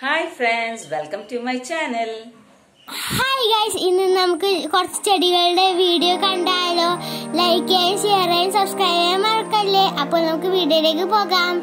Hi friends, welcome to my channel. Hi guys, ഇന്ന് നമുക്ക് കുറച്ച് ചെടികളുടെ വീഡിയോ കണ്ടാലോ. ലൈക്ക് ചെയ്യാൻ, ഷെയർ ചെയ്യാൻ, സബ്സ്ക്രൈബ് ചെയ്യാൻ മറക്കല്ലേ. അപ്പോൾ നമുക്ക് വീഡിയോയിലേക്ക് പോകാം.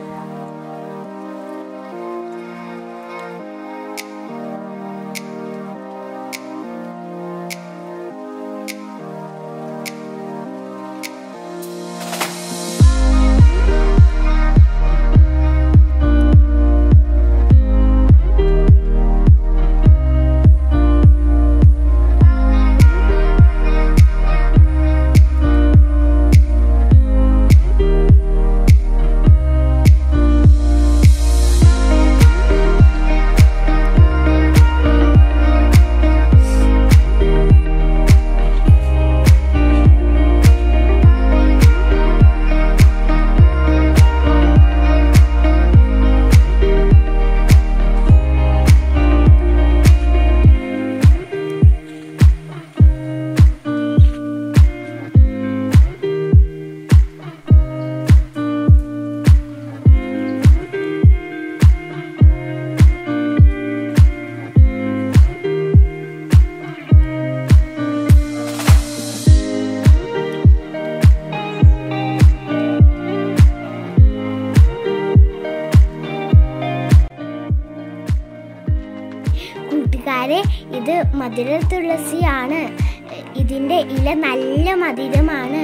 ഇത് മധുര തുളസിയാണ്. ഇതിന്റെ ഇല നല്ല മധുരമാണ്.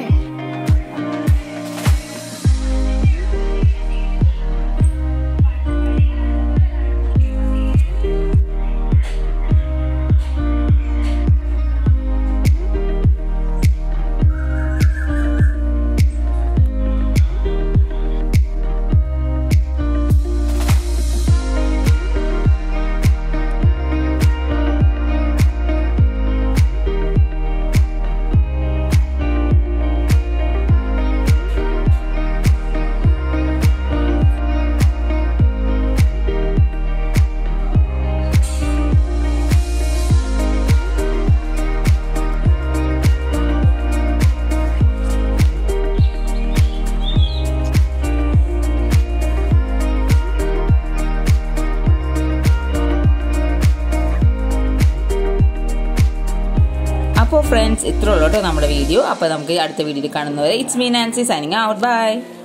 അപ്പോൾ ഫ്രണ്ട്സ്, ഇത്രയുള്ളൂ കേട്ടോ നമ്മുടെ വീഡിയോ. അപ്പോൾ നമുക്ക് അടുത്ത വീഡിയോയിൽ കാണുന്നവരെ it's me Nancy signing out. By.